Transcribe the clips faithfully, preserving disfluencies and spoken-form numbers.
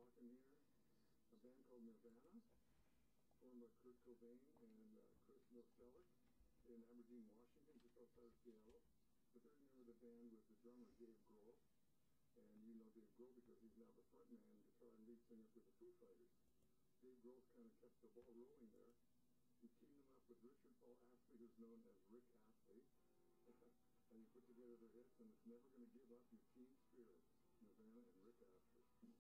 talking here. A band called Nirvana, formed by Kurt Cobain and uh, Chris Novoselic in Aberdeen, Washington, just outside of Seattle. But they're near the band with the drummer Dave Grohl. And you know Dave Grohl because he's now the frontman, guitar and lead singer for the Foo Fighters. Dave Grohl's kind of kept the ball rolling there. He teamed them up with Richard Paul Astley, who's known as Rick Astley. And you put together their hits, and it's Never Gonna Give Up Your Teen Spirit. Nirvana and Rick Astley.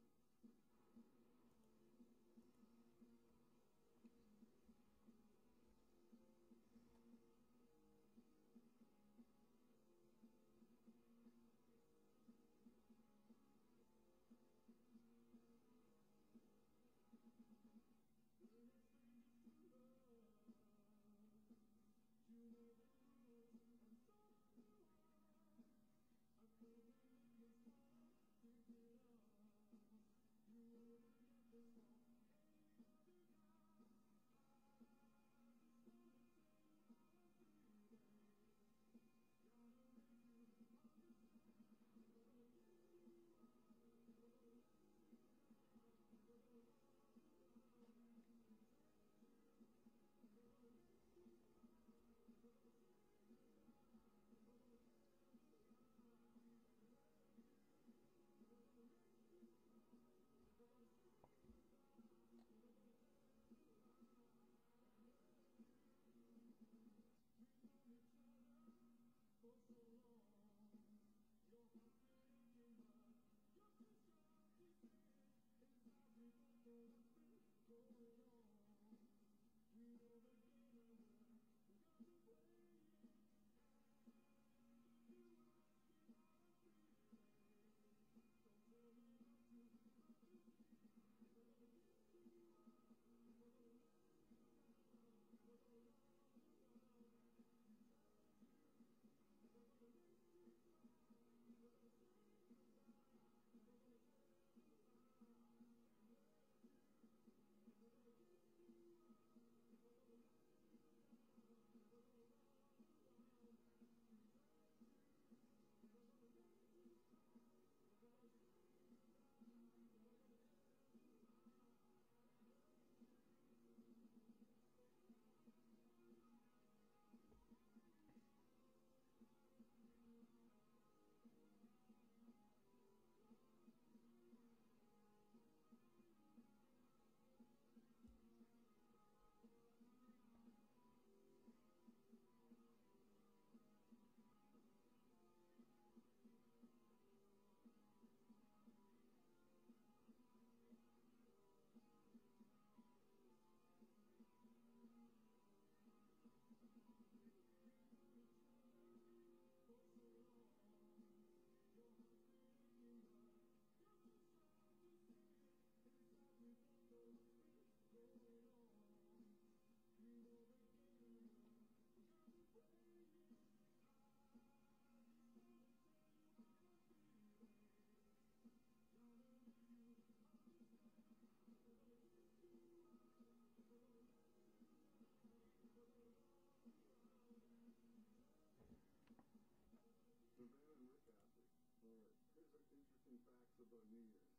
Nirvana and Rick Astley. All right. Here's some interesting facts about New Year's.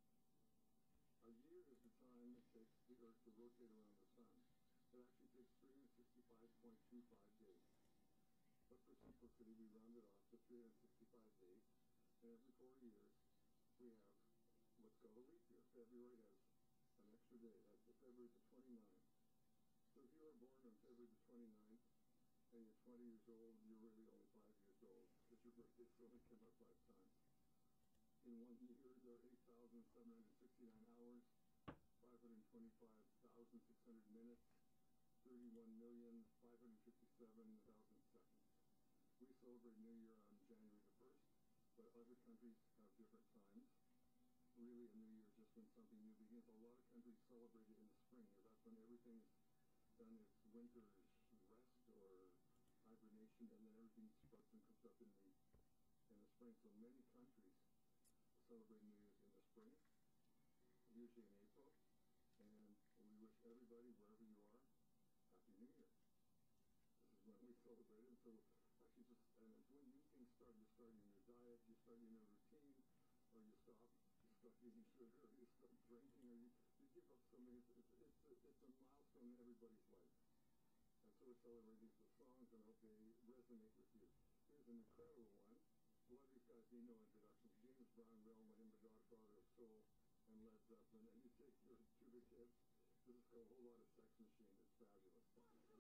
A year is the time it takes the Earth to rotate around the sun. It actually takes three hundred sixty-five point two five days. But for simplicity, we round it off to three hundred sixty-five days. And every four years, we have what's called a leap year. February has an extra day. That's February the twenty-ninth. So if you were born on February the twenty-ninth, and you're twenty years old, you're really only five years old, because your birthday's only come up five times. In one year, there are eight thousand seven hundred sixty-nine hours, five hundred twenty-five thousand six hundred minutes, thirty-one million five hundred fifty-seven thousand seconds. We celebrate New Year on January the first, but other countries have different times. Really, a New Year is just when something new begins. A lot of countries celebrate it in the spring, because that's when everything's done its winter's rest or hibernation, and then everything sprouts and comes up in the in the spring. So many countries celebrate New Year's in the spring, usually in April, and we wish everybody, wherever you are, Happy New Year. This is when we celebrate it. So actually, just and it's when new things start. You're starting your diet, you're starting a routine, or you stop. You stop stop eating sugar, or you stop drinking, or you, you give up something. It's, it's, it's, a, it's a milestone in everybody's life. And so we're celebrating these with songs, and I hope they resonate with you. Here's an incredible one. A lot of these guys need no introduction. James Brown, we all know him, the godfather of soul and Led Zeppelin. And you take your two big hits. This is called A Whole Lot of Sex Machine. It's fabulous.